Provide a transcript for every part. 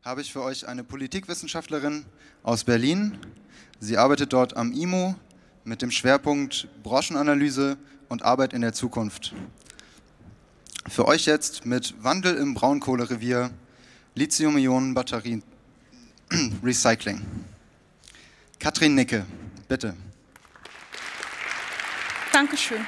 habe ich für euch eine Politikwissenschaftlerin aus Berlin. Sie arbeitet dort am IMO mit dem Schwerpunkt Branchenanalyse und Arbeit in der Zukunft. Für euch jetzt mit Wandel im Braunkohlerevier, Lithium-Ionen-Batterien, Recycling. Katrin Nicke, bitte. Dankeschön.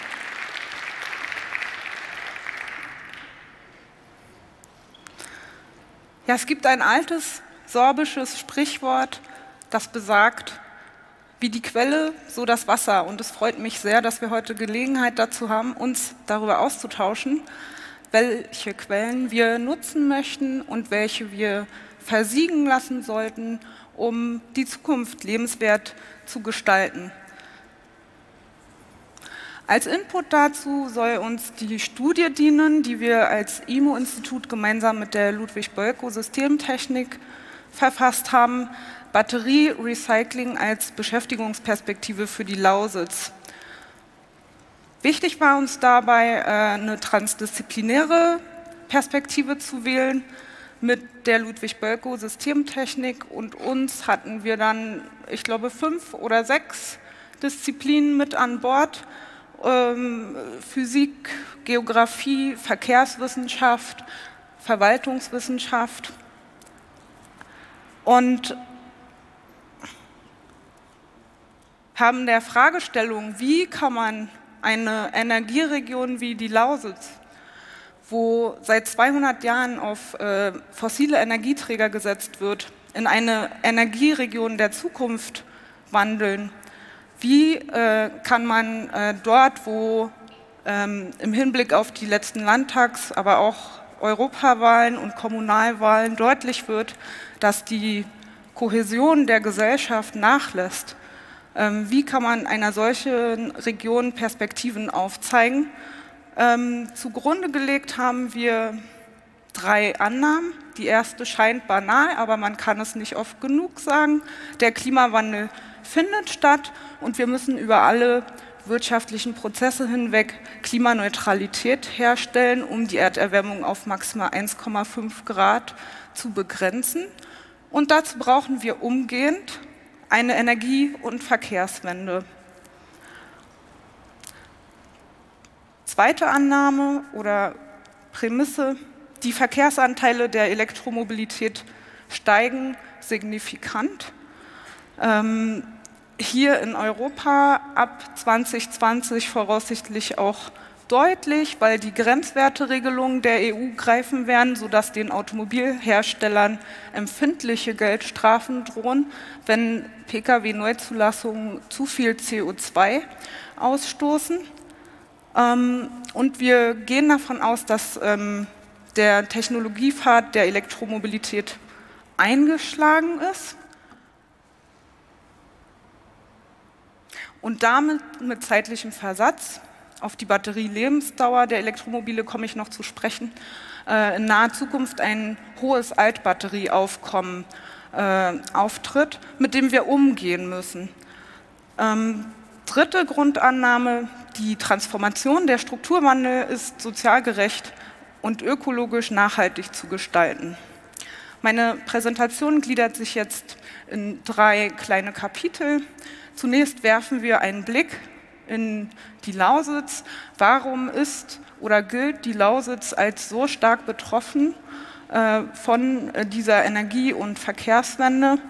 Ja, es gibt ein altes sorbisches Sprichwort, das besagt, wie die Quelle, so das Wasser. Und es freut mich sehr, dass wir heute Gelegenheit dazu haben, uns darüber auszutauschen, welche Quellen wir nutzen möchten und welche wir versiegen lassen sollten, um die Zukunft lebenswert zu gestalten. Als Input dazu soll uns die Studie dienen, die wir als IMO-Institut gemeinsam mit der Ludwig Bolko Systemtechnik verfasst haben, Batterie-Recycling als Beschäftigungsperspektive für die Lausitz. Wichtig war uns dabei, eine transdisziplinäre Perspektive zu wählen. Mit der Ludwig Bolko Systemtechnik und uns hatten wir dann, ich glaube, 5 oder 6 Disziplinen mit an Bord. Physik, Geografie, Verkehrswissenschaft, Verwaltungswissenschaft. Und haben der Fragestellung, wie kann man eine Energieregion wie die Lausitz, wo seit 200 Jahren auf fossile Energieträger gesetzt wird, in eine Energieregion der Zukunft wandeln. Wie kann man dort, wo im Hinblick auf die letzten Landtags-, aber auch Europawahlen und Kommunalwahlen deutlich wird, dass die Kohäsion der Gesellschaft nachlässt, wie kann man einer solchen Region Perspektiven aufzeigen? Zugrunde gelegt haben wir 3 Annahmen. Die erste scheint banal, aber man kann es nicht oft genug sagen. Der Klimawandel findet statt und wir müssen über alle wirtschaftlichen Prozesse hinweg Klimaneutralität herstellen, um die Erderwärmung auf maximal 1,5 Grad zu begrenzen. Und dazu brauchen wir umgehend eine Energie- und Verkehrswende. Zweite Annahme oder Prämisse: Die Verkehrsanteile der Elektromobilität steigen signifikant. Hier in Europa ab 2020 voraussichtlich auch deutlich, weil die Grenzwerteregelungen der EU greifen werden, sodass den Automobilherstellern empfindliche Geldstrafen drohen, wenn Pkw-Neuzulassungen zu viel CO2 ausstoßen. Und wir gehen davon aus, dass der Technologiepfad der Elektromobilität eingeschlagen ist und damit mit zeitlichem Versatz. Auf die Batterielebensdauer der Elektromobile komme ich noch zu sprechen, in naher Zukunft ein hohes Altbatterieaufkommen auftritt, mit dem wir umgehen müssen. Dritte Grundannahme: Die Transformation, der Strukturwandel ist sozial gerecht und ökologisch nachhaltig zu gestalten. Meine Präsentation gliedert sich jetzt in 3 kleine Kapitel. Zunächst werfen wir einen Blick in die Lausitz. Warum ist oder gilt die Lausitz als so stark betroffen von dieser Energie- und Verkehrswende?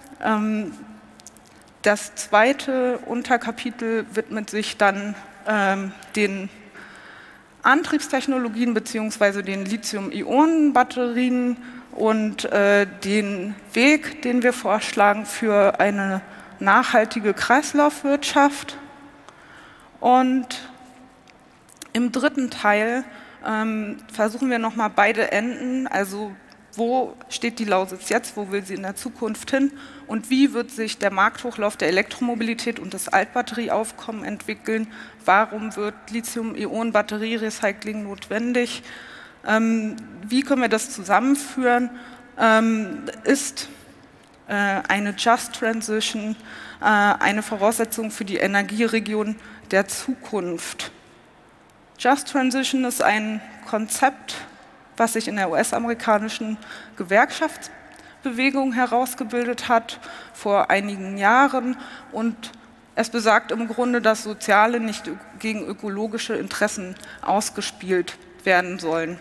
Das zweite Unterkapitel widmet sich dann den Antriebstechnologien bzw. den Lithium-Ionen-Batterien und den Weg, den wir vorschlagen für eine nachhaltige Kreislaufwirtschaft. Und im dritten Teil versuchen wir nochmal beide Enden, also wo steht die Lausitz jetzt, wo will sie in der Zukunft hin und wie wird sich der Markthochlauf der Elektromobilität und das Altbatterieaufkommen entwickeln, warum wird Lithium-Ionen-Batterie-Recycling notwendig, wie können wir das zusammenführen, ist eine Just Transition eine Voraussetzung für die Energieregion der Zukunft. Just Transition ist ein Konzept, was sich in der US-amerikanischen Gewerkschaft Wirtschaftsbewegung herausgebildet hat vor einigen Jahren. Und es besagt im Grunde, dass soziale nicht gegen ökologische Interessen ausgespielt werden sollen.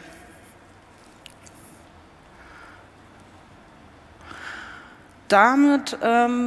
Damit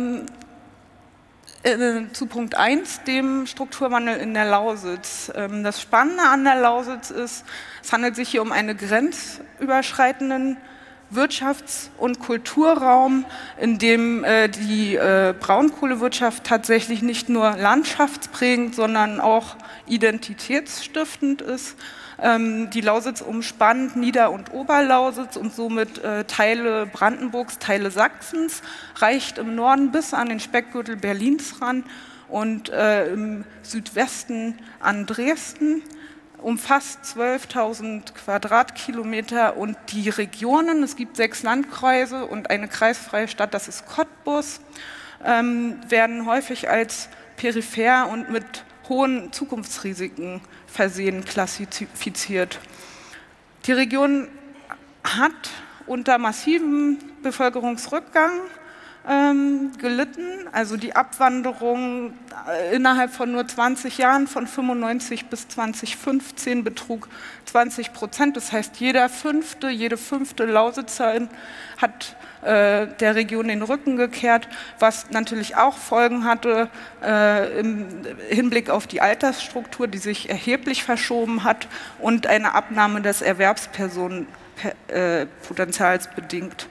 zu Punkt 1, dem Strukturwandel in der Lausitz. Das Spannende an der Lausitz ist, es handelt sich hier um einen grenzüberschreitenden Wirtschafts- und Kulturraum, in dem die Braunkohlewirtschaft tatsächlich nicht nur landschaftsprägend, sondern auch identitätsstiftend ist. Die Lausitz umspannt Nieder- und Oberlausitz und somit Teile Brandenburgs, Teile Sachsens, reicht im Norden bis an den Speckgürtel Berlins ran und im Südwesten an Dresden, umfasst 12.000 Quadratkilometer und die Regionen, es gibt 6 Landkreise und eine kreisfreie Stadt, das ist Cottbus, werden häufig als peripher und mit hohen Zukunftsrisiken versehen klassifiziert. Die Region hat unter massivem Bevölkerungsrückgang gelitten, also die Abwanderung innerhalb von nur 20 Jahren von 95 bis 2015 betrug 20%. Das heißt, jede fünfte Lausitzerin hat der Region den Rücken gekehrt, was natürlich auch Folgen hatte im Hinblick auf die Altersstruktur, die sich erheblich verschoben hat und eine Abnahme des Erwerbspersonenpotenzials bedingt.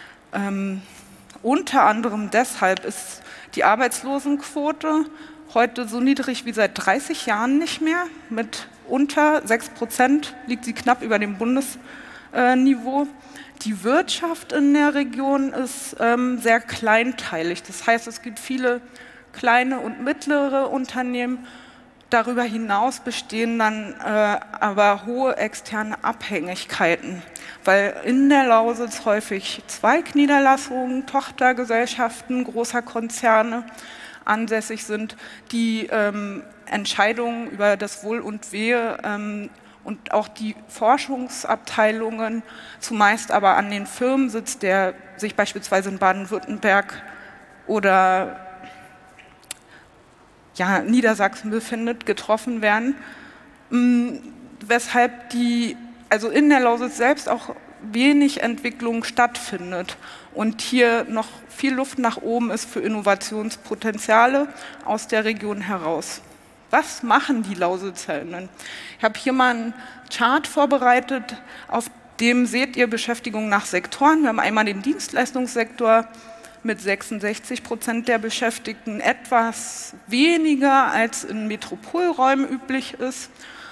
Unter anderem deshalb ist die Arbeitslosenquote heute so niedrig wie seit 30 Jahren nicht mehr. Mit unter 6% liegt sie knapp über dem Bundesniveau. Die Wirtschaft in der Region ist sehr kleinteilig. Das heißt, es gibt viele kleine und mittlere Unternehmen. Darüber hinaus bestehen dann aber hohe externe Abhängigkeiten, weil in der Lausitz häufig Zweigniederlassungen, Tochtergesellschaften großer Konzerne ansässig sind, die Entscheidungen über das Wohl und Wehe und auch die Forschungsabteilungen, zumeist aber an den Firmensitz, der sich beispielsweise in Baden-Württemberg oder Niedersachsen befindet, getroffen werden, weshalb also in der Lausitz selbst auch wenig Entwicklung stattfindet und hier noch viel Luft nach oben ist für Innovationspotenziale aus der Region heraus. Was machen die Lausitzerinnen? Ich habe hier mal einen Chart vorbereitet, auf dem seht ihr Beschäftigung nach Sektoren. Wir haben einmal den Dienstleistungssektor mit 66% der Beschäftigten, etwas weniger als in Metropolräumen üblich ist.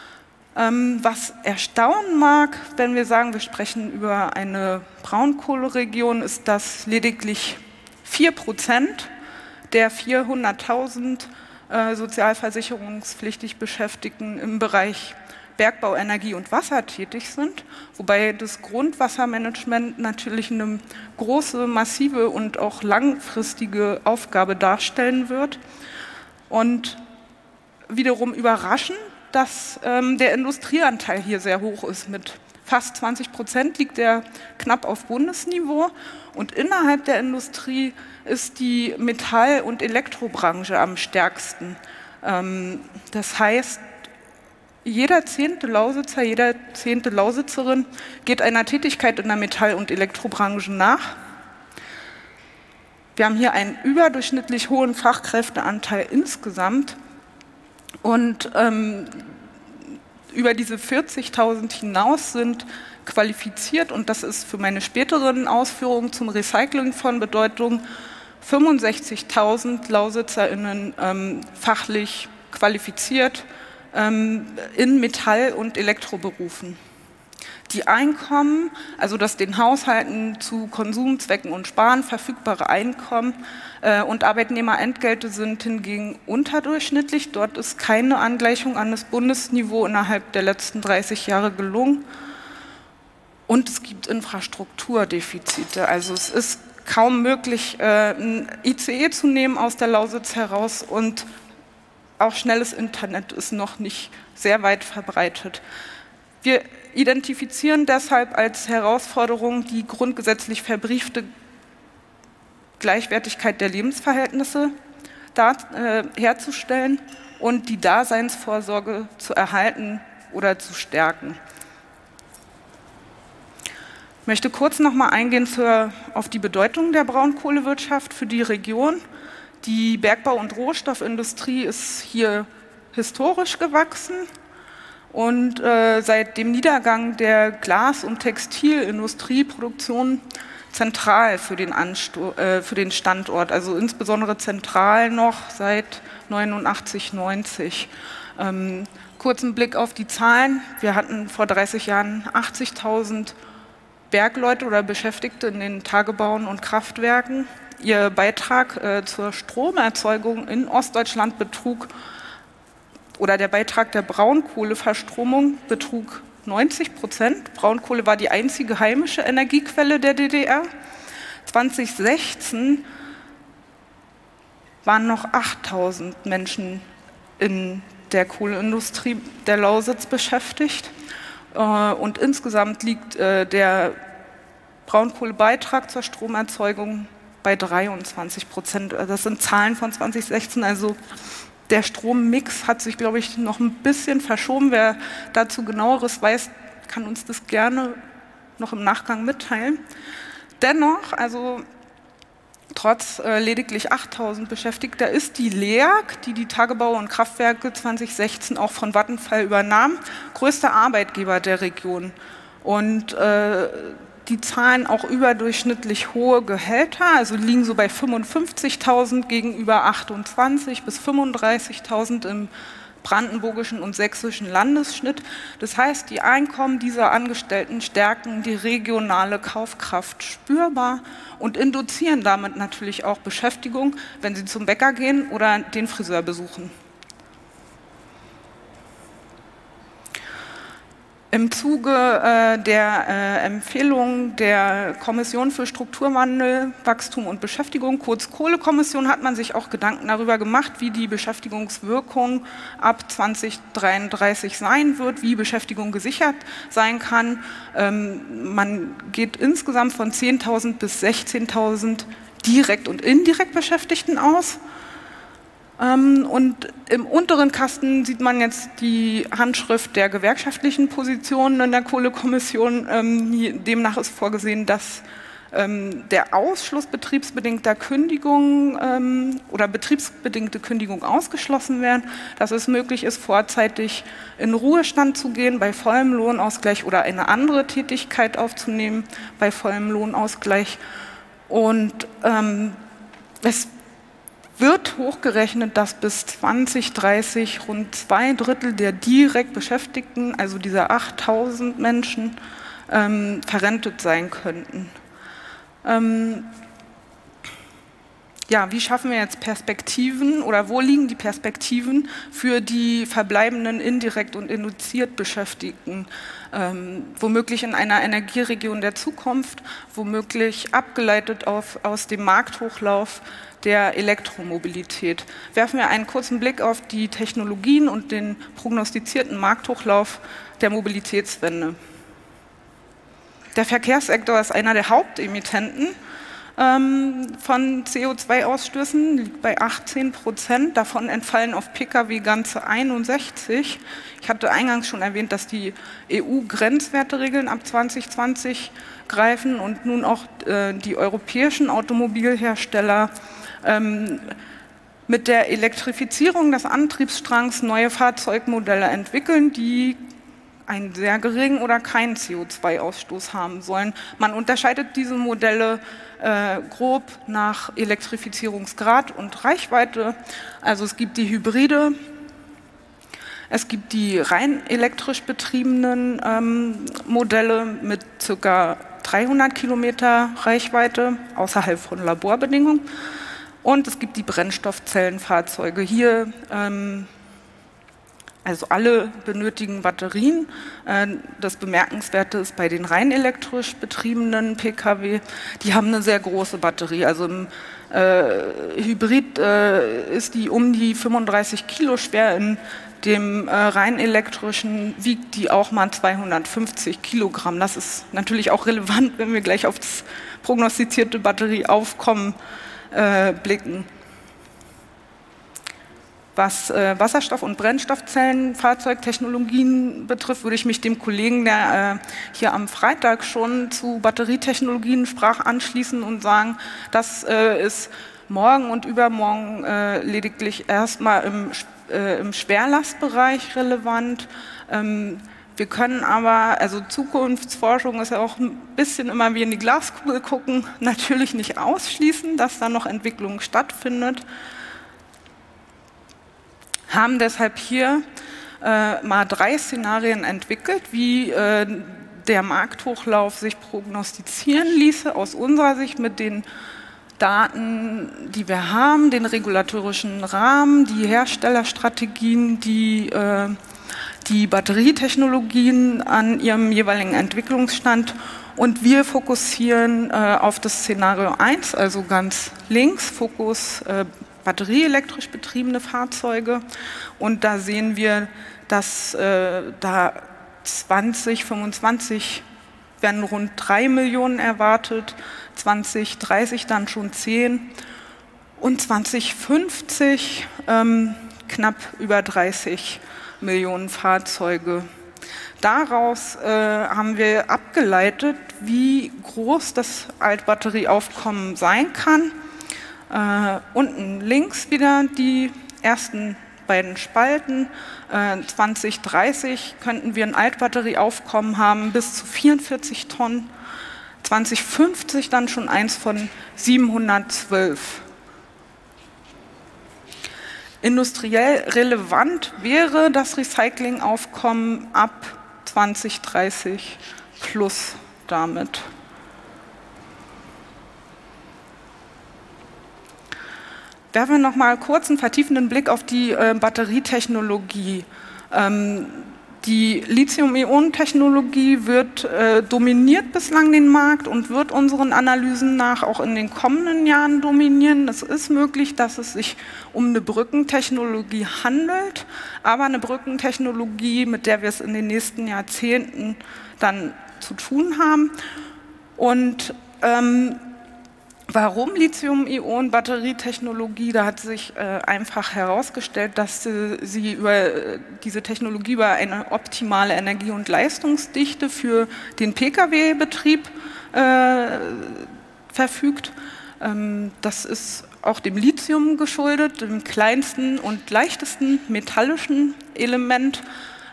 Was erstaunen mag, wenn wir sagen, wir sprechen über eine Braunkohleregion, ist, dass lediglich 4% der 400.000 sozialversicherungspflichtig Beschäftigten im Bereich Bergbau, Energie und Wasser tätig sind, wobei das Grundwassermanagement natürlich eine große, massive und auch langfristige Aufgabe darstellen wird. Und wiederum überraschend, dass der Industrieanteil hier sehr hoch ist. Mit fast 20% liegt er knapp auf Bundesniveau und innerhalb der Industrie ist die Metall- und Elektrobranche am stärksten. Das heißt, jeder 10. Lausitzer, jede 10. Lausitzerin geht einer Tätigkeit in der Metall- und Elektrobranche nach. Wir haben hier einen überdurchschnittlich hohen Fachkräfteanteil insgesamt und über diese 40.000 hinaus sind qualifiziert, und das ist für meine späteren Ausführungen zum Recycling von Bedeutung, 65.000 LausitzerInnen fachlich qualifiziert in Metall- und Elektroberufen. Die Einkommen, also das den Haushalten zu Konsumzwecken und Sparen verfügbare Einkommen und Arbeitnehmerentgelte sind hingegen unterdurchschnittlich. Dort ist keine Angleichung an das Bundesniveau innerhalb der letzten 30 Jahre gelungen. Und es gibt Infrastrukturdefizite. Also es ist kaum möglich, ein ICE zu nehmen aus der Lausitz heraus, und auch schnelles Internet ist noch nicht sehr weit verbreitet. Wir identifizieren deshalb als Herausforderung die grundgesetzlich verbriefte Gleichwertigkeit der Lebensverhältnisse herzustellen und die Daseinsvorsorge zu erhalten oder zu stärken. Ich möchte kurz noch mal eingehen auf die Bedeutung der Braunkohlewirtschaft für die Region. Die Bergbau- und Rohstoffindustrie ist hier historisch gewachsen und seit dem Niedergang der Glas- und Textilindustrieproduktion zentral für den Standort, also insbesondere zentral noch seit 89, 90. Kurzen Blick auf die Zahlen. Wir hatten vor 30 Jahren 80.000 Bergleute oder Beschäftigte in den Tagebauen und Kraftwerken. Ihr Beitrag zur Stromerzeugung in Ostdeutschland betrug, oder der Beitrag der Braunkohleverstromung betrug 90%. Braunkohle war die einzige heimische Energiequelle der DDR. 2016 waren noch 8.000 Menschen in der Kohleindustrie der Lausitz beschäftigt. Und insgesamt liegt der Braunkohlebeitrag zur Stromerzeugung bei 23%. Das sind Zahlen von 2016. Also der Strommix hat sich, glaube ich, noch ein bisschen verschoben. Wer dazu Genaueres weiß, kann uns das gerne noch im Nachgang mitteilen. Dennoch, also trotz lediglich 8.000 Beschäftigter, ist die LEAG, die Tagebau und Kraftwerke 2016 auch von Vattenfall übernahm, größter Arbeitgeber der Region. Und die zahlen auch überdurchschnittlich hohe Gehälter, also liegen so bei 55.000 gegenüber 28.000 bis 35.000 im brandenburgischen und sächsischen Landesschnitt. Das heißt, die Einkommen dieser Angestellten stärken die regionale Kaufkraft spürbar und induzieren damit natürlich auch Beschäftigung, wenn sie zum Bäcker gehen oder den Friseur besuchen. Im Zuge der Empfehlung der Kommission für Strukturwandel, Wachstum und Beschäftigung, kurz Kohlekommission, hat man sich auch Gedanken darüber gemacht, wie die Beschäftigungswirkung ab 2033 sein wird, wie Beschäftigung gesichert sein kann. Man geht insgesamt von 10.000 bis 16.000 direkt und indirekt Beschäftigten aus. Und im unteren Kasten sieht man jetzt die Handschrift der gewerkschaftlichen Positionen in der Kohlekommission. Demnach ist vorgesehen, dass der Ausschluss betriebsbedingter Kündigungen oder betriebsbedingte Kündigung ausgeschlossen werden, dass es möglich ist, vorzeitig in Ruhestand zu gehen bei vollem Lohnausgleich oder eine andere Tätigkeit aufzunehmen bei vollem Lohnausgleich. Und es wird hochgerechnet, dass bis 2030 rund 2/3 der direkt Beschäftigten, also dieser 8.000 Menschen, verrentet sein könnten. Ja, wie schaffen wir jetzt Perspektiven oder wo liegen die Perspektiven für die verbleibenden indirekt und induziert Beschäftigten, womöglich in einer Energieregion der Zukunft, womöglich abgeleitet aus dem Markthochlauf der Elektromobilität. Werfen wir einen kurzen Blick auf die Technologien und den prognostizierten Markthochlauf der Mobilitätswende. Der Verkehrssektor ist einer der Hauptemittenten von CO2-Ausstößen, liegt bei 18%. Davon entfallen auf Pkw ganze 61%. Ich hatte eingangs schon erwähnt, dass die EU-Grenzwerteregeln ab 2020 greifen und nun auch die europäischen Automobilhersteller mit der Elektrifizierung des Antriebsstrangs neue Fahrzeugmodelle entwickeln, die einen sehr geringen oder keinen CO2-Ausstoß haben sollen. Man unterscheidet diese Modelle grob nach Elektrifizierungsgrad und Reichweite. Also es gibt die Hybride, es gibt die rein elektrisch betriebenen Modelle mit ca. 300 Kilometer Reichweite außerhalb von Laborbedingungen. Und es gibt die Brennstoffzellenfahrzeuge. Hier, also alle benötigen Batterien. Das Bemerkenswerte ist bei den rein elektrisch betriebenen Pkw, die haben eine sehr große Batterie. Also im Hybrid ist die um die 35 Kilo schwer, in dem rein elektrischen wiegt die auch mal 250 Kilogramm. Das ist natürlich auch relevant, wenn wir gleich auf das prognostizierte Batterieaufkommen blicken. Was Wasserstoff- und Brennstoffzellenfahrzeugtechnologien betrifft, würde ich mich dem Kollegen, der hier am Freitag schon zu Batterietechnologien sprach, anschließen und sagen, das ist morgen und übermorgen lediglich erstmal im Schwerlastbereich relevant. Wir können aber, also Zukunftsforschung ist ja auch ein bisschen immer wie in die Glaskugel gucken, natürlich nicht ausschließen, dass da noch Entwicklung stattfindet. Haben deshalb hier mal 3 Szenarien entwickelt, wie der Markthochlauf sich prognostizieren ließe, aus unserer Sicht mit den Daten, die wir haben, den regulatorischen Rahmen, die Herstellerstrategien, die Batterietechnologien an ihrem jeweiligen Entwicklungsstand. Und wir fokussieren auf das Szenario 1, also ganz links, Fokus batterieelektrisch betriebene Fahrzeuge. Und da sehen wir, dass da 2025 werden rund 3 Millionen erwartet, 2030 dann schon 10 und 2050 knapp über 30 Millionen Fahrzeuge. Daraus haben wir abgeleitet, wie groß das Altbatterieaufkommen sein kann. Unten links wieder die ersten beiden Spalten. 2030 könnten wir ein Altbatterieaufkommen haben bis zu 44 Tonnen. 2050 dann schon eins von 712. Industriell relevant wäre das Recyclingaufkommen ab 2030 plus damit. Werfen wir noch mal kurz einen vertiefenden Blick auf die Batterietechnologie. Die Lithium-Ionen-Technologie wird dominiert bislang den Markt und wird unseren Analysen nach auch in den kommenden Jahren dominieren. Es ist möglich, dass es sich um eine Brückentechnologie handelt, aber eine Brückentechnologie, mit der wir es in den nächsten Jahrzehnten dann zu tun haben. Und warum Lithium-Ionen-Batterietechnologie? Da hat sich einfach herausgestellt, dass sie über diese Technologie über eine optimale Energie- und Leistungsdichte für den Pkw-Betrieb verfügt. Das ist auch dem Lithium geschuldet, dem kleinsten und leichtesten metallischen Element,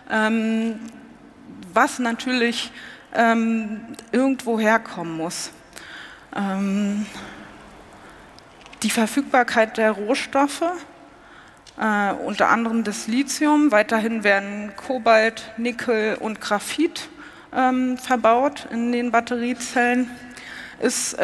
was natürlich irgendwo herkommen muss. Die Verfügbarkeit der Rohstoffe, unter anderem das Lithium, weiterhin werden Kobalt, Nickel und Graphit verbaut in den Batteriezellen, ist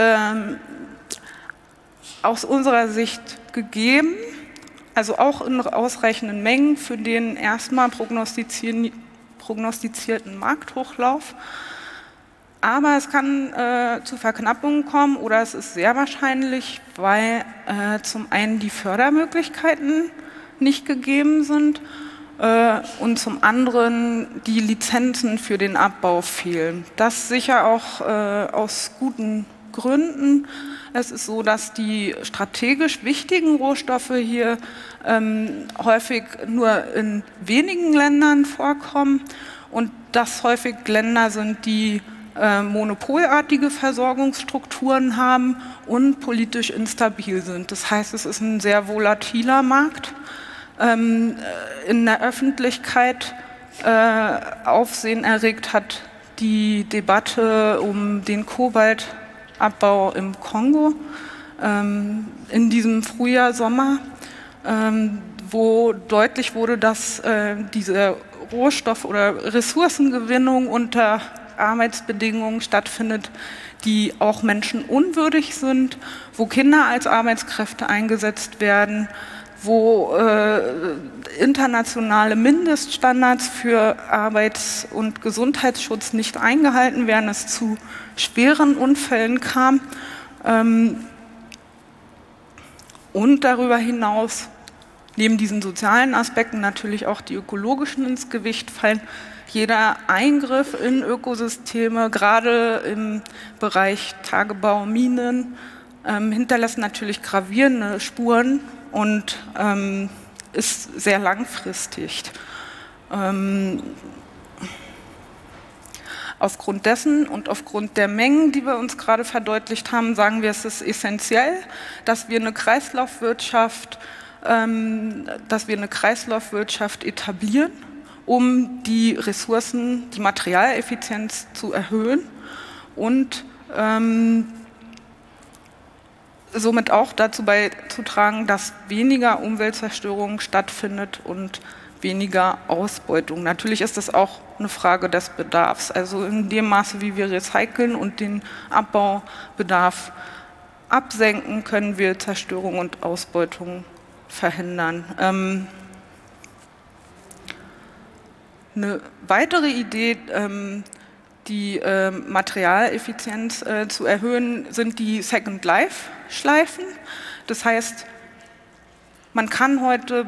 aus unserer Sicht gegeben, also auch in ausreichenden Mengen für den erstmal prognostizierten Markthochlauf. Aber es kann zu Verknappungen kommen oder es ist sehr wahrscheinlich, weil zum einen die Fördermöglichkeiten nicht gegeben sind und zum anderen die Lizenzen für den Abbau fehlen. Das sicher auch aus guten Gründen. Es ist so, dass die strategisch wichtigen Rohstoffe hier häufig nur in wenigen Ländern vorkommen und das häufig Länder sind, die monopolartige Versorgungsstrukturen haben und politisch instabil sind. Das heißt, es ist ein sehr volatiler Markt. In der Öffentlichkeit Aufsehen erregt hat die Debatte um den Kobaltabbau im Kongo in diesem Frühjahr, Sommer, wo deutlich wurde, dass diese Rohstoff- oder Ressourcengewinnung unter Arbeitsbedingungen stattfindet, die auch menschenunwürdig sind, wo Kinder als Arbeitskräfte eingesetzt werden, wo internationale Mindeststandards für Arbeits- und Gesundheitsschutz nicht eingehalten werden, es zu schweren Unfällen kam. Und darüber hinaus, neben diesen sozialen Aspekten natürlich auch die ökologischen ins Gewicht fallen. Jeder Eingriff in Ökosysteme, gerade im Bereich Tagebau, Minen hinterlässt natürlich gravierende Spuren und ist sehr langfristig. Aufgrund dessen und aufgrund der Mengen, die wir uns gerade verdeutlicht haben, sagen wir, es ist essentiell, dass wir eine Kreislaufwirtschaft etablieren, um die Ressourcen, die Materialeffizienz zu erhöhen und somit auch dazu beizutragen, dass weniger Umweltzerstörung stattfindet und weniger Ausbeutung. Natürlich ist das auch eine Frage des Bedarfs. Also in dem Maße, wie wir recyceln und den Abbaubedarf absenken, können wir Zerstörung und Ausbeutung verhindern. Eine weitere Idee, die Materialeffizienz zu erhöhen, sind die Second-Life-Schleifen. Das heißt, man kann heute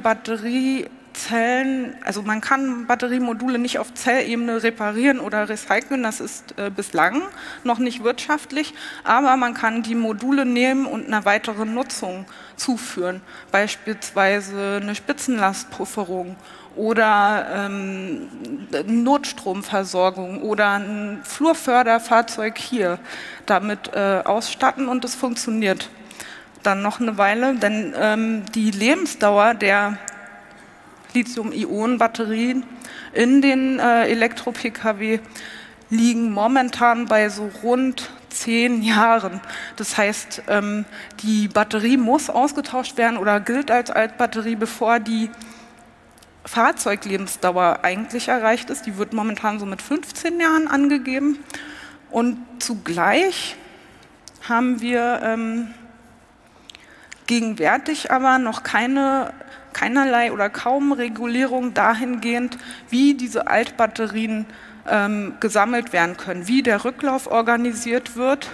man kann Batteriemodule nicht auf Zellebene reparieren oder recyceln, das ist bislang noch nicht wirtschaftlich, aber man kann die Module nehmen und einer weiteren Nutzung zuführen, beispielsweise eine Spitzenlastpufferung oder Notstromversorgung oder ein Flurförderfahrzeug hier damit ausstatten und es funktioniert dann noch eine Weile, denn die Lebensdauer der Lithium-Ionen-Batterien in den Elektro-Pkw liegen momentan bei so rund 10 Jahren. Das heißt, die Batterie muss ausgetauscht werden oder gilt als Altbatterie, bevor die Fahrzeuglebensdauer eigentlich erreicht ist. Die wird momentan so mit 15 Jahren angegeben. Und zugleich haben wir gegenwärtig aber noch keinerlei oder kaum Regulierung dahingehend, wie diese Altbatterien gesammelt werden können, wie der Rücklauf organisiert wird,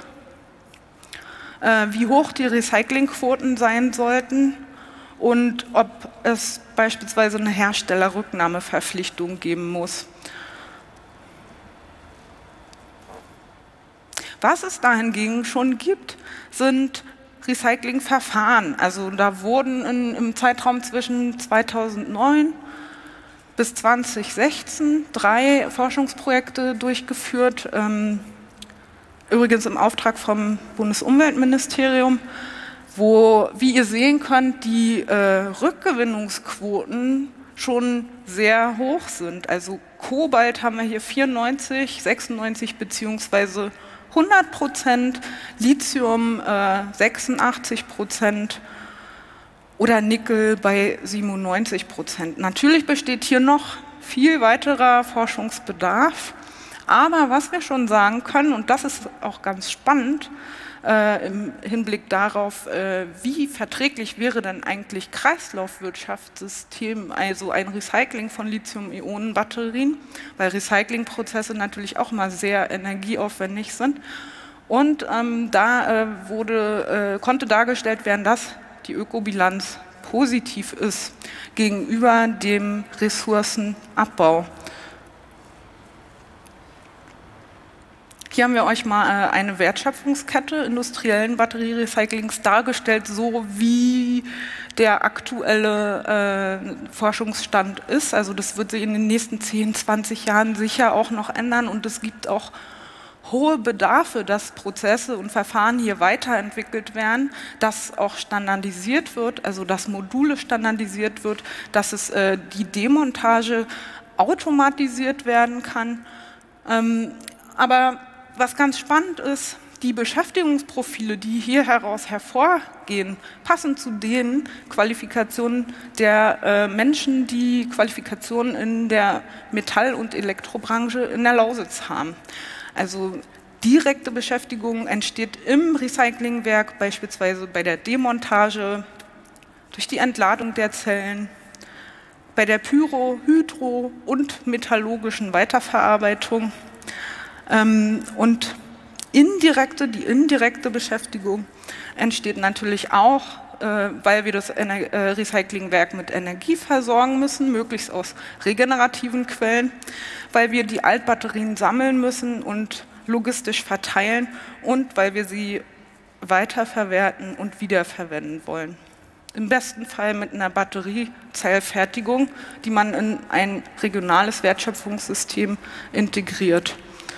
wie hoch die Recyclingquoten sein sollten und ob es beispielsweise eine Herstellerrücknahmeverpflichtung geben muss. Was es dahingegen schon gibt, sind Recyclingverfahren. Also da wurden im Zeitraum zwischen 2009 bis 2016 3 Forschungsprojekte durchgeführt, übrigens im Auftrag vom Bundesumweltministerium, wo, wie ihr sehen könnt, die Rückgewinnungsquoten schon sehr hoch sind. Also Kobalt haben wir hier 94, 96 beziehungsweise 100%, Lithium 86% oder Nickel bei 97%. Natürlich besteht hier noch viel weiterer Forschungsbedarf, aber was wir schon sagen können, und das ist auch ganz spannend, im Hinblick darauf, wie verträglich wäre denn eigentlich Kreislaufwirtschaftssystem, also ein Recycling von Lithium-Ionen-Batterien, weil Recyclingprozesse natürlich auch mal sehr energieaufwendig sind. Und konnte dargestellt werden, dass die Ökobilanz positiv ist gegenüber dem Ressourcenabbau. Hier haben wir euch mal eine Wertschöpfungskette industriellen Batterierecyclings dargestellt, so wie der aktuelle Forschungsstand ist. Also das wird sich in den nächsten 10, 20 Jahren sicher auch noch ändern und es gibt auch hohe Bedarfe, dass Prozesse und Verfahren hier weiterentwickelt werden, dass auch standardisiert wird, also dass Module standardisiert wird, dass es die Demontage automatisiert werden kann. Aber was ganz spannend ist, die Beschäftigungsprofile, die hier heraus hervorgehen, passen zu den Qualifikationen der Menschen, die Qualifikationen in der Metall- und Elektrobranche in der Lausitz haben. Also direkte Beschäftigung entsteht im Recyclingwerk, beispielsweise bei der Demontage, durch die Entladung der Zellen, bei der Pyro-, Hydro- und metallurgischen Weiterverarbeitung. Und die indirekte Beschäftigung entsteht natürlich auch, weil wir das Recyclingwerk mit Energie versorgen müssen, möglichst aus regenerativen Quellen, weil wir die Altbatterien sammeln müssen und logistisch verteilen und weil wir sie weiterverwerten und wiederverwenden wollen. Im besten Fall mit einer Batteriezellfertigung, die man in ein regionales Wertschöpfungssystem integriert.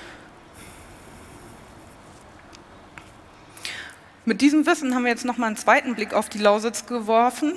Mit diesem Wissen haben wir jetzt nochmal einen zweiten Blick auf die Lausitz geworfen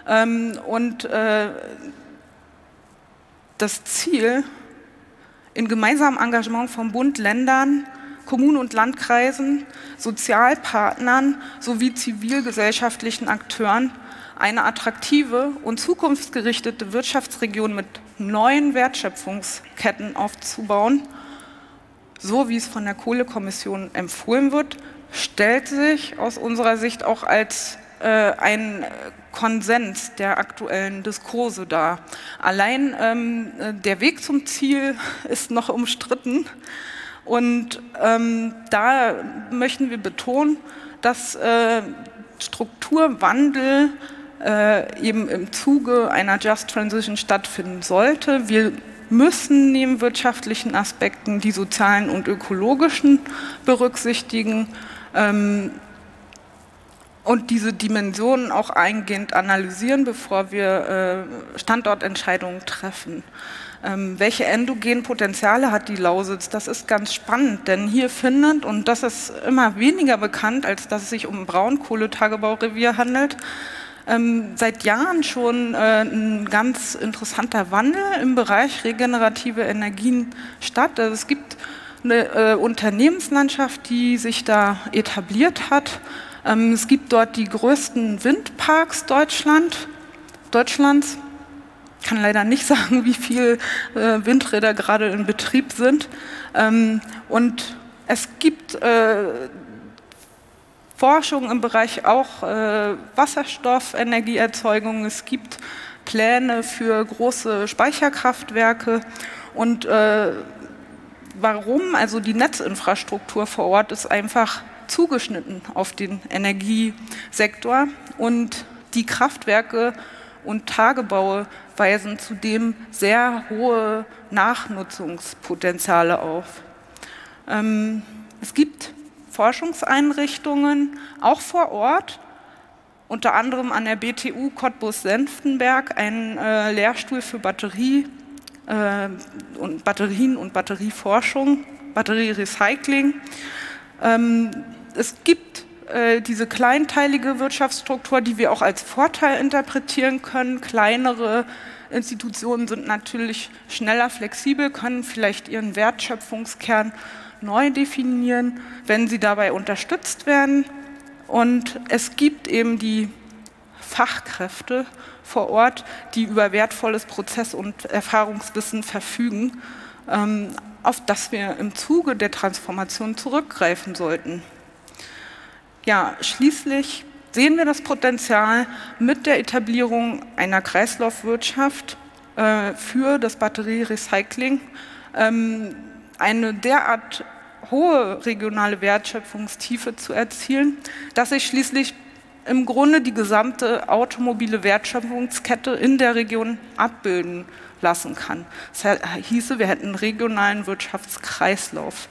das Ziel, in gemeinsamem Engagement von Bund, Ländern, Kommunen und Landkreisen, Sozialpartnern sowie zivilgesellschaftlichen Akteuren eine attraktive und zukunftsgerichtete Wirtschaftsregion mit neuen Wertschöpfungsketten aufzubauen, so wie es von der Kohlekommission empfohlen wird, stellt sich aus unserer Sicht auch als ein Konsens der aktuellen Diskurse dar. Allein der Weg zum Ziel ist noch umstritten und da möchten wir betonen, dass Strukturwandel eben im Zuge einer Just Transition stattfinden sollte. Wir müssen neben wirtschaftlichen Aspekten die sozialen und ökologischen berücksichtigen und diese Dimensionen auch eingehend analysieren, bevor wir Standortentscheidungen treffen. Welche endogenen Potenziale hat die Lausitz? Das ist ganz spannend, denn hier findet, und das ist immer weniger bekannt, als dass es sich um ein Braunkohletagebaurevier handelt, seit Jahren schon ein ganz interessanter Wandel im Bereich regenerative Energien statt. Also es gibt eine Unternehmenslandschaft, die sich da etabliert hat. Es gibt dort die größten Windparks Deutschlands. Ich kann leider nicht sagen, wie viele Windräder gerade in Betrieb sind. Und es gibt Forschung im Bereich auch Wasserstoffenergieerzeugung. Es gibt Pläne für große Speicherkraftwerke. Und warum? Also die Netzinfrastruktur vor Ort ist einfach zugeschnitten auf den Energiesektor und die Kraftwerke und Tagebaue weisen zudem sehr hohe Nachnutzungspotenziale auf. Es gibt Forschungseinrichtungen, auch vor Ort, unter anderem an der BTU Cottbus-Senftenberg, einen Lehrstuhl für Batterien und Batterieforschung, Batterierecycling. Es gibt diese kleinteilige Wirtschaftsstruktur, die wir auch als Vorteil interpretieren können. Kleinere Institutionen sind natürlich schneller flexibel, können vielleicht ihren Wertschöpfungskern neu definieren, wenn sie dabei unterstützt werden. Und es gibt eben die Fachkräfte vor Ort, die über wertvolles Prozess- und Erfahrungswissen verfügen, auf das wir im Zuge der Transformation zurückgreifen sollten. Ja, schließlich sehen wir das Potenzial mit der Etablierung einer Kreislaufwirtschaft für das Batterierecycling, eine derart hohe regionale Wertschöpfungstiefe zu erzielen, dass sich schließlich im Grunde die gesamte automobile Wertschöpfungskette in der Region abbilden lassen kann. Das hieße, wir hätten einen regionalen Wirtschaftskreislauf.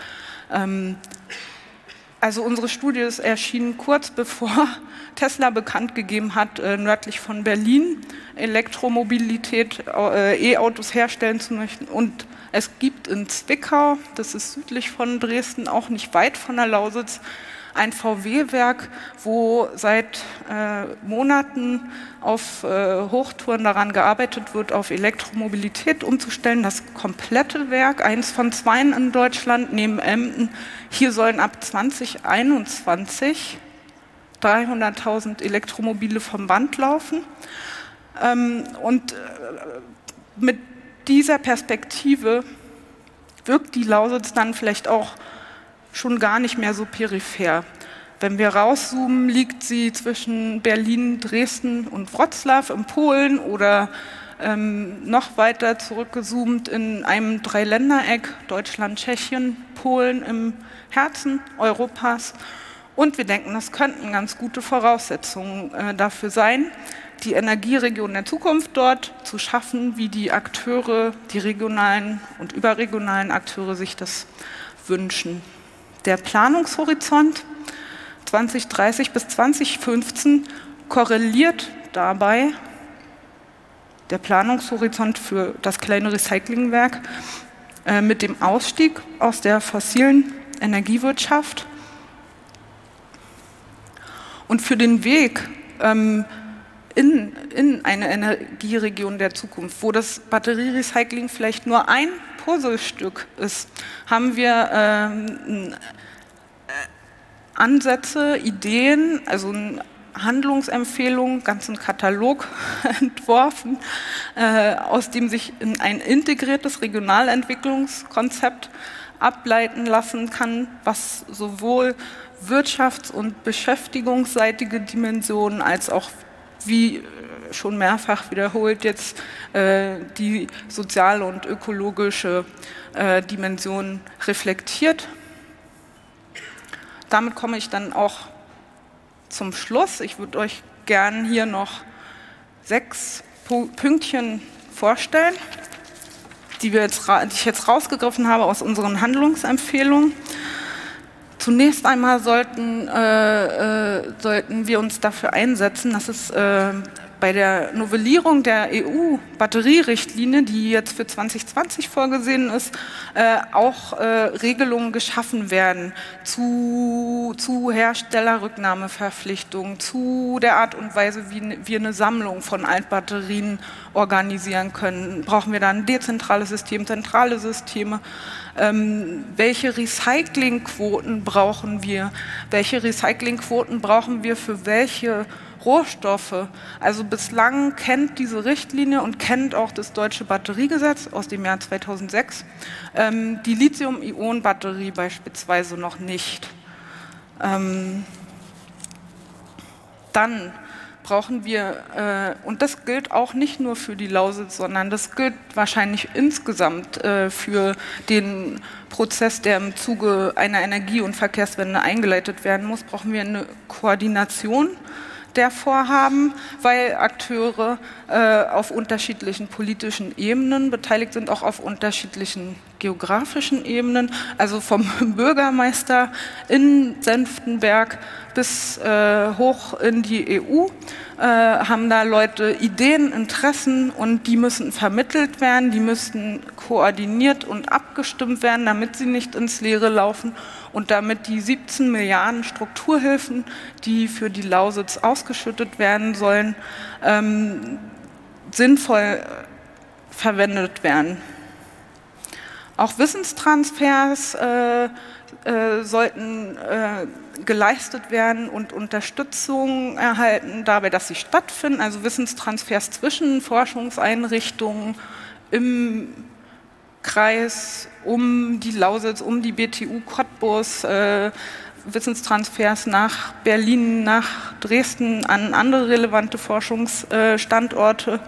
Also unsere Studie ist erschienen kurz bevor Tesla bekannt gegeben hat, nördlich von Berlin Elektromobilität, E-Autos herstellen zu möchten. Und es gibt in Zwickau, das ist südlich von Dresden, auch nicht weit von der Lausitz, ein VW-Werk, wo seit Monaten auf Hochtouren daran gearbeitet wird, auf Elektromobilität umzustellen. Das komplette Werk, eins von zweien in Deutschland, neben Emden. Hier sollen ab 2021 300.000 Elektromobile vom Band laufen. Mit dieser Perspektive wirkt die Lausitz dann vielleicht auch schon gar nicht mehr so peripher. Wenn wir rauszoomen, liegt sie zwischen Berlin, Dresden und Wrocław in Polen oder noch weiter zurückgezoomt in einem Dreiländereck, Deutschland, Tschechien, Polen im Herzen Europas. Und wir denken, das könnten ganz gute Voraussetzungen dafür sein, die Energieregion der Zukunft dort zu schaffen, wie die Akteure, die regionalen und überregionalen Akteure sich das wünschen. Der Planungshorizont 2030 bis 2015 korreliert dabei der Planungshorizont für das kleine Recyclingwerk mit dem Ausstieg aus der fossilen Energiewirtschaft. Und für den Weg in eine Energieregion der Zukunft, wo das Batterierecycling vielleicht nur ein Puzzlestück ist, haben wir Ansätze, Ideen, also Handlungsempfehlungen, ganzen Katalog entworfen, aus dem sich ein integriertes Regionalentwicklungskonzept ableiten lassen kann, was sowohl wirtschafts- und beschäftigungsseitige Dimensionen als auch, wie schon mehrfach wiederholt, jetzt die soziale und ökologische Dimension reflektiert. Damit komme ich dann auch zum Schluss. Ich würde euch gern hier noch 6 Pünktchen vorstellen, die ich jetzt rausgegriffen habe aus unseren Handlungsempfehlungen. Zunächst einmal sollten wir uns dafür einsetzen, dass es bei der Novellierung der EU-Batterierichtlinie, die jetzt für 2020 vorgesehen ist, auch Regelungen geschaffen werden zu Herstellerrücknahmeverpflichtungen, zu der Art und Weise, wie wir eine Sammlung von Altbatterien organisieren können. Brauchen wir da ein dezentrales System, zentrale Systeme? Welche Recyclingquoten brauchen wir? Welche Recyclingquoten brauchen wir für welche Rohstoffe? Also bislang kennt diese Richtlinie und kennt auch das Deutsche Batteriegesetz aus dem Jahr 2006 die Lithium-Ionen-Batterie beispielsweise noch nicht. Dann brauchen wir, und das gilt auch nicht nur für die Lausitz, sondern das gilt wahrscheinlich insgesamt für den Prozess, der im Zuge einer Energie- und Verkehrswende eingeleitet werden muss, brauchen wir eine Koordination der Vorhaben, weil Akteure auf unterschiedlichen politischen Ebenen beteiligt sind, auch auf unterschiedlichen geografischen Ebenen, also vom Bürgermeister in Senftenberg bis hoch in die EU, haben da Leute Ideen, Interessen und die müssen vermittelt werden, die müssen koordiniert und abgestimmt werden, damit sie nicht ins Leere laufen und damit die 17 Milliarden Strukturhilfen, die für die Lausitz ausgeschüttet werden sollen, sinnvoll verwendet werden. Auch Wissenstransfers sollten geleistet werden und Unterstützung erhalten dabei, dass sie stattfinden, also Wissenstransfers zwischen Forschungseinrichtungen im Kreis um die Lausitz, um die BTU Cottbus, Wissenstransfers nach Berlin, nach Dresden, an andere relevante Forschungsstandorte.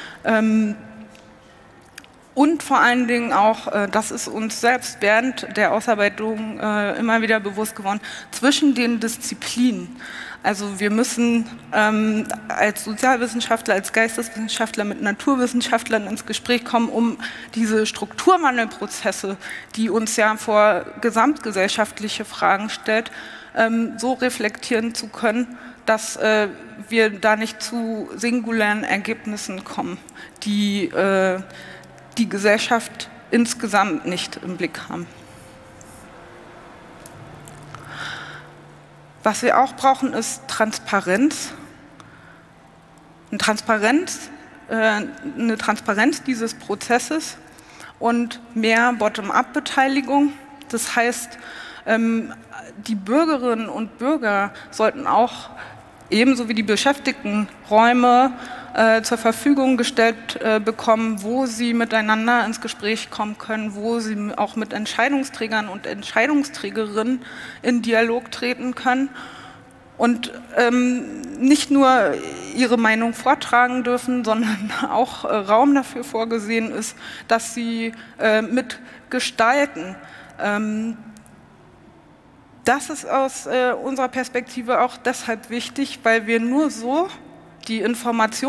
Und vor allen Dingen auch, das ist uns selbst während der Ausarbeitung immer wieder bewusst geworden, zwischen den Disziplinen. Also wir müssen als Sozialwissenschaftler, als Geisteswissenschaftler mit Naturwissenschaftlern ins Gespräch kommen, um diese Strukturwandelprozesse, die uns ja vor gesamtgesellschaftliche Fragen stellt, so reflektieren zu können, dass wir da nicht zu singulären Ergebnissen kommen, die die Gesellschaft insgesamt nicht im Blick haben. Was wir auch brauchen, ist Transparenz. Eine Transparenz dieses Prozesses und mehr Bottom-up-Beteiligung. Das heißt, die Bürgerinnen und Bürger sollten auch ebenso wie die Beschäftigten Räume zur Verfügung gestellt bekommen, wo sie miteinander ins Gespräch kommen können, wo sie auch mit Entscheidungsträgern und Entscheidungsträgerinnen in Dialog treten können und nicht nur ihre Meinung vortragen dürfen, sondern auch Raum dafür vorgesehen ist, dass sie mitgestalten. Das ist aus unserer Perspektive auch deshalb wichtig, weil wir nur so die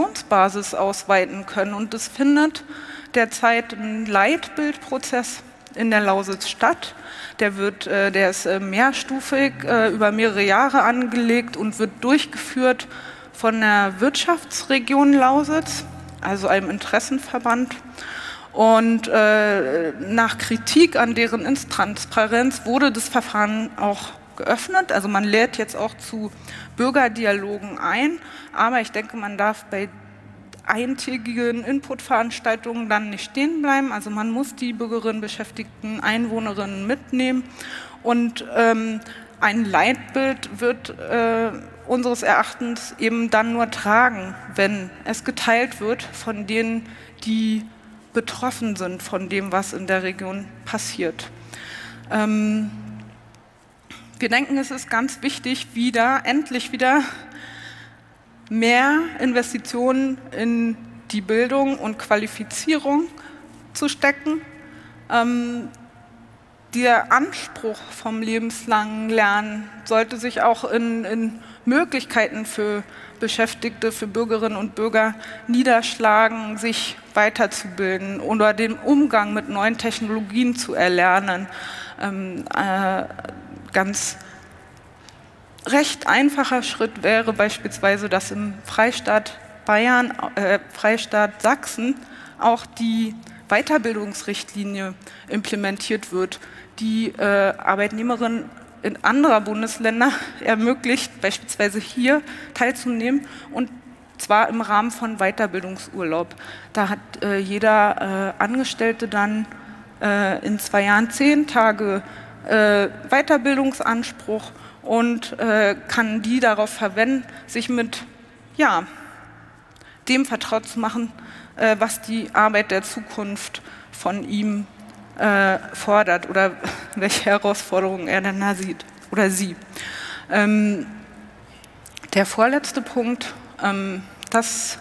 Informationsbasis ausweiten können. Und es findet derzeit ein Leitbildprozess in der Lausitz-Stadt. Der ist mehrstufig über mehrere Jahre angelegt und wird durchgeführt von der Wirtschaftsregion Lausitz, also einem Interessenverband. Und nach Kritik an deren Intransparenz wurde das Verfahren auch geöffnet. Also man lädt jetzt auch zu Bürgerdialogen ein, aber ich denke, man darf bei eintägigen Inputveranstaltungen dann nicht stehen bleiben. Also man muss die Bürgerinnen, Beschäftigten, Einwohnerinnen mitnehmen und ein Leitbild wird unseres Erachtens eben dann nur tragen, wenn es geteilt wird von denen, die betroffen sind von dem, was in der Region passiert. Wir denken, es ist ganz wichtig, endlich wieder mehr Investitionen in die Bildung und Qualifizierung zu stecken. Der Anspruch vom lebenslangen Lernen sollte sich auch in Möglichkeiten für Beschäftigte, für Bürgerinnen und Bürger niederschlagen, sich weiterzubilden oder den Umgang mit neuen Technologien zu erlernen. Ganz recht einfacher Schritt wäre beispielsweise, dass im Freistaat Sachsen auch die Weiterbildungsrichtlinie implementiert wird, die Arbeitnehmerinnen in anderer Bundesländer ermöglicht, beispielsweise hier teilzunehmen, und zwar im Rahmen von Weiterbildungsurlaub. Da hat jeder Angestellte dann in 2 Jahren 10 Tage Weiterbildungsanspruch und kann die darauf verwenden, sich mit dem vertraut zu machen, was die Arbeit der Zukunft von ihm fordert oder welche Herausforderungen er dann da sieht oder sie. Der vorletzte Punkt, das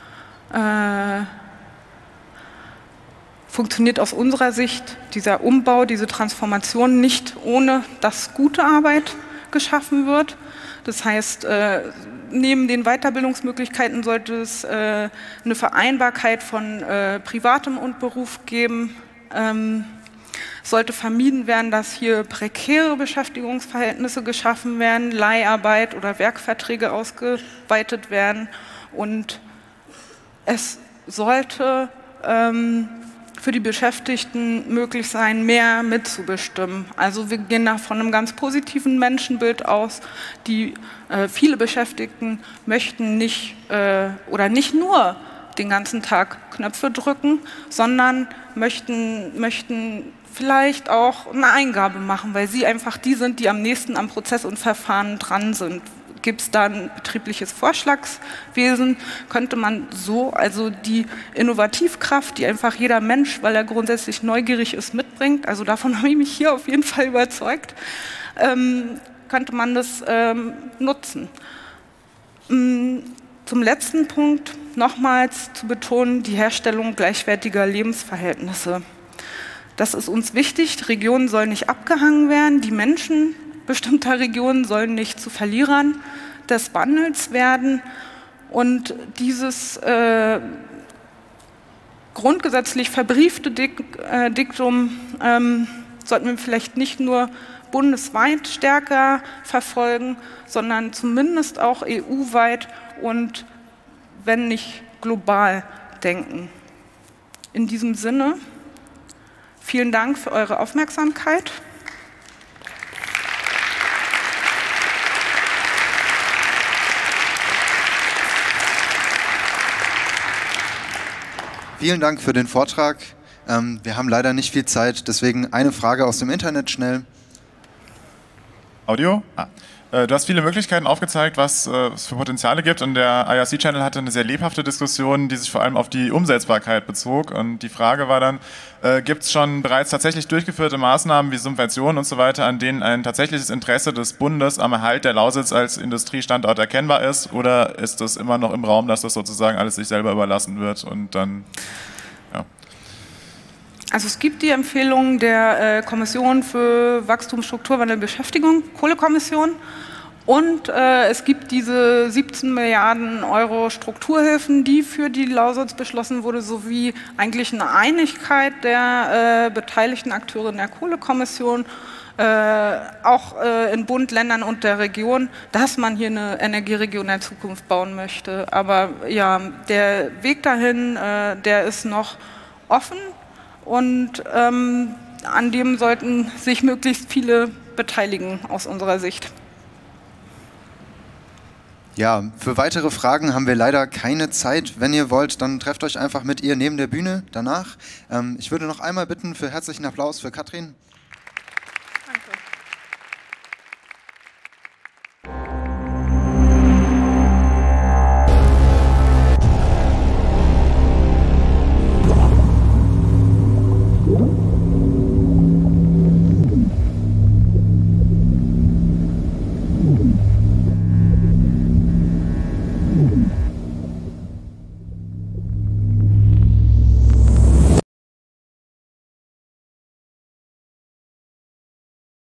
funktioniert aus unserer Sicht, dieser Umbau, diese Transformation nicht ohne, dass gute Arbeit geschaffen wird. Das heißt, neben den Weiterbildungsmöglichkeiten sollte es eine Vereinbarkeit von Privatem und Beruf geben. Es sollte vermieden werden, dass hier prekäre Beschäftigungsverhältnisse geschaffen werden, Leiharbeit oder Werkverträge ausgeweitet werden. Und es sollte für die Beschäftigten möglich sein, mehr mitzubestimmen. Also wir gehen da von einem ganz positiven Menschenbild aus. Viele Beschäftigten möchten nicht oder nicht nur den ganzen Tag Knöpfe drücken, sondern möchten vielleicht auch eine Eingabe machen, weil sie einfach die sind, die am nächsten am Prozess und Verfahren dran sind. Gibt es da ein betriebliches Vorschlagswesen, könnte man so, also die Innovativkraft, die einfach jeder Mensch, weil er grundsätzlich neugierig ist, mitbringt, also davon habe ich mich hier auf jeden Fall überzeugt, könnte man das nutzen. Zum letzten Punkt nochmals zu betonen, die Herstellung gleichwertiger Lebensverhältnisse. Das ist uns wichtig, Regionen sollen nicht abgehangen werden, die Menschen bestimmter Regionen sollen nicht zu Verlierern des Wandels werden, und dieses grundgesetzlich verbriefte Diktum sollten wir vielleicht nicht nur bundesweit stärker verfolgen, sondern zumindest auch EU-weit und wenn nicht global denken. In diesem Sinne, vielen Dank für eure Aufmerksamkeit. Vielen Dank für den Vortrag. Wir haben leider nicht viel Zeit, deswegen eine Frage aus dem Internet schnell. Audio? Du hast viele Möglichkeiten aufgezeigt, was es für Potenziale gibt, und der IRC-Channel hatte eine sehr lebhafte Diskussion, die sich vor allem auf die Umsetzbarkeit bezog, und die Frage war dann, gibt es schon bereits tatsächlich durchgeführte Maßnahmen wie Subventionen und so weiter, an denen ein tatsächliches Interesse des Bundes am Erhalt der Lausitz als Industriestandort erkennbar ist, oder ist das immer noch im Raum, dass das sozusagen alles sich selber überlassen wird und dann, ja. Also es gibt die Empfehlung der Kommission für Wachstum, Strukturwandel, Beschäftigung, Kohlekommission, Und es gibt diese 17 Milliarden Euro Strukturhilfen, die für die Lausitz beschlossen wurde, sowie eigentlich eine Einigkeit der beteiligten Akteure in der Kohlekommission, auch in Bund, Ländern und der Region, dass man hier eine Energieregion der Zukunft bauen möchte. Aber ja, der Weg dahin, der ist noch offen und an dem sollten sich möglichst viele beteiligen aus unserer Sicht. Ja, für weitere Fragen haben wir leider keine Zeit. Wenn ihr wollt, dann trefft euch einfach mit ihr neben der Bühne danach. Ich würde noch einmal bitten für herzlichen Applaus für Katrin.